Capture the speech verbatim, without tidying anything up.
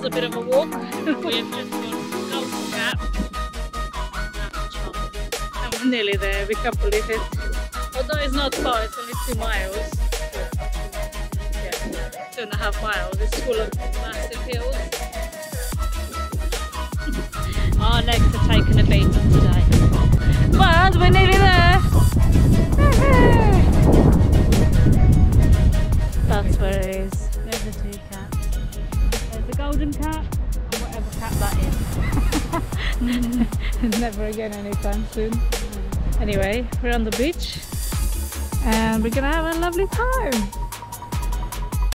a bit of a walk. We've just gone Golden Gap and Charmouth. And we're nearly there, we can't believe it. Although it's not far, it's only two miles. Yeah, two and a half miles. It's full of massive hills. Our legs are taking a beating today. But we're nearly there! That's where it is. There's the two cats. There's the golden cat and whatever cat that is. Never again anytime soon. Anyway, we're on the beach and we're gonna have a lovely time.